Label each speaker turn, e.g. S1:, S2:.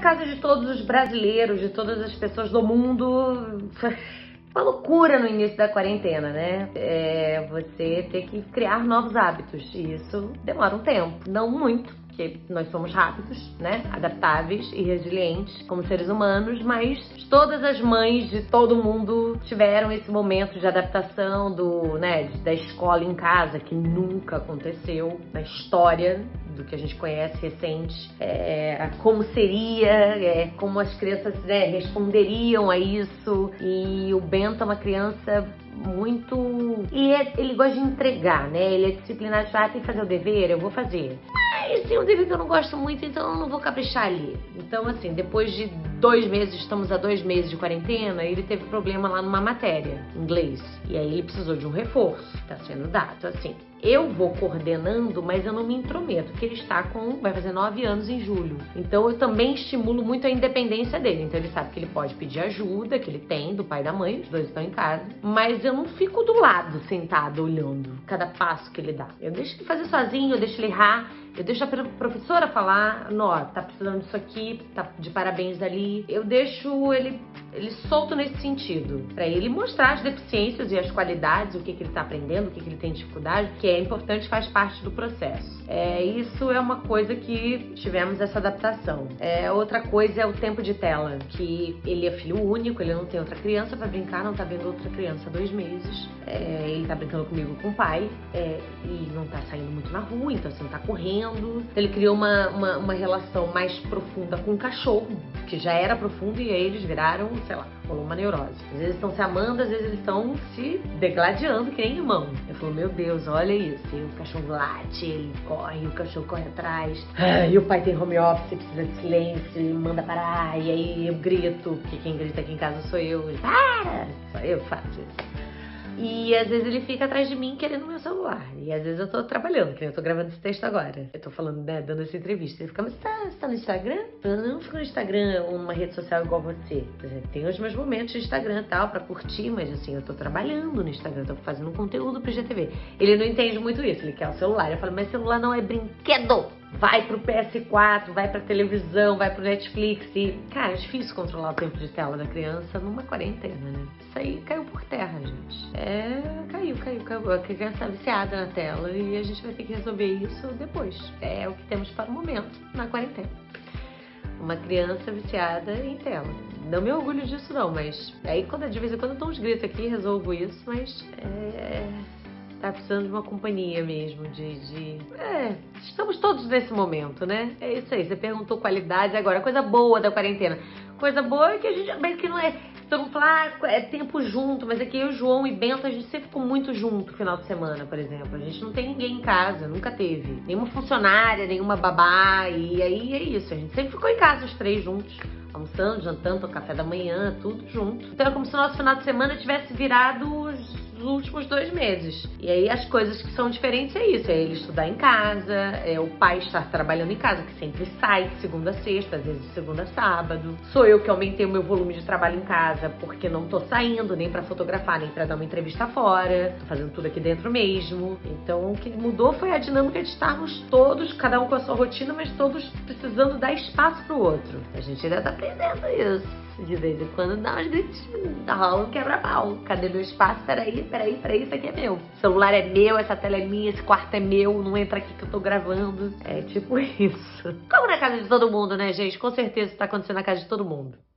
S1: casa de todos os brasileiros, de todas as pessoas do mundo, uma loucura no início da quarentena, né? Você ter que criar novos hábitos. E isso demora um tempo, não muito, porque nós somos rápidos, né? Adaptáveis e resilientes como seres humanos, mas todas as mães de todo mundo tiveram esse momento de adaptação da escola em casa, que nunca aconteceu na história do que a gente conhece recente. Como seria, como as crianças responderiam a isso. E o Bento é uma criança muito... Ele gosta de entregar, né? Ele é disciplinado, tem que fazer o dever, eu vou fazer. Mas tem um dever que eu não gosto muito, então eu não vou caprichar ali. Então, assim, depois de 2 meses, estamos há 2 meses de quarentena, ele teve problema lá numa matéria, inglês. E aí ele precisou de um reforço, tá sendo dado, assim. Eu vou coordenando, mas eu não me intrometo, porque ele vai fazer 9 anos em julho. Então eu também estimulo muito a independência dele. Então ele sabe que ele pode pedir ajuda, que ele tem, do pai e da mãe, os dois estão em casa. Mas eu não fico do lado, sentada, olhando cada passo que ele dá. Eu deixo ele fazer sozinho, eu deixo ele errar. Eu deixo a professora falar, tá precisando disso aqui, tá de parabéns ali. Eu deixo ele solto nesse sentido, pra ele mostrar as deficiências e as qualidades, o que ele tá aprendendo, o que ele tem dificuldade, que é importante, faz parte do processo. Isso é uma coisa que tivemos essa adaptação. Outra coisa é o tempo de tela, que ele é filho único, ele não tem outra criança pra brincar, não tá vendo outra criança há 2 meses. Ele tá brincando comigo com o pai, e não tá saindo muito na rua, então assim, não tá correndo. Ele criou uma relação mais profunda com o cachorro, que já era profundo, e aí eles viraram, sei lá, rolou uma neurose. Às vezes estão se amando, às vezes eles estão se degladiando que nem irmão. Eu falo, meu Deus, olha isso. E o cachorro late, ele corre, o cachorro corre atrás. E o pai tem home office, precisa de silêncio, e manda parar. E aí eu grito, porque quem grita aqui em casa sou eu. Ele, para! Só eu faço isso. E às vezes ele fica atrás de mim querendo meu celular. E às vezes eu tô trabalhando, que eu tô gravando esse texto agora. Eu tô falando, dando essa entrevista. Ele fica, mas você tá no Instagram? Eu não fico no Instagram ou numa rede social igual você. Tem os meus momentos de Instagram e tal, pra curtir, mas assim, eu tô trabalhando no Instagram, eu tô fazendo conteúdo pro GTV. Ele não entende muito isso, ele quer o celular. Eu falo, mas celular não é brinquedo! Vai pro PS4, vai pra televisão, vai pro Netflix. E, cara, é difícil controlar o tempo de tela da criança numa quarentena, né? Isso aí caiu por terra, gente. Caiu. A criança tá viciada na tela e a gente vai ter que resolver isso depois. É o que temos para o momento na quarentena. Uma criança viciada em tela. Não me orgulho disso não, mas aí de vez em quando eu dou uns gritos aqui, resolvo isso, mas tá precisando de uma companhia mesmo, estamos todos nesse momento, né? É isso aí, você perguntou qualidade, agora, coisa boa da quarentena. Coisa boa é que a gente, mas que não é, todo mundo fala, é tempo junto, mas aqui eu, João e Bento, a gente sempre ficou muito junto no final de semana, por exemplo. A gente não tem ninguém em casa, nunca teve. Nenhuma funcionária, nenhuma babá, e aí é isso, a gente sempre ficou em casa os 3 juntos. Almoçando, jantando, café da manhã, tudo junto. Então é como se o nosso final de semana tivesse virado os últimos 2 meses. E aí as coisas que são diferentes é isso, é ele estudar em casa, é o pai estar trabalhando em casa, que sempre sai de segunda a sexta, às vezes de segunda a sábado. Sou eu que aumentei o meu volume de trabalho em casa, porque não tô saindo nem pra fotografar, nem pra dar uma entrevista fora. Tô fazendo tudo aqui dentro mesmo. Então o que mudou foi a dinâmica de estarmos todos, cada um com a sua rotina, mas todos precisando dar espaço pro outro. A gente ainda tá aprendendo isso. De vez em quando dá umas gritinhas, rola um quebra-pau. Cadê meu espaço? Peraí, isso aqui é meu. O celular é meu, essa tela é minha, esse quarto é meu, não entra aqui que eu tô gravando. É tipo isso. Como na casa de todo mundo, né, gente? Com certeza isso tá acontecendo na casa de todo mundo.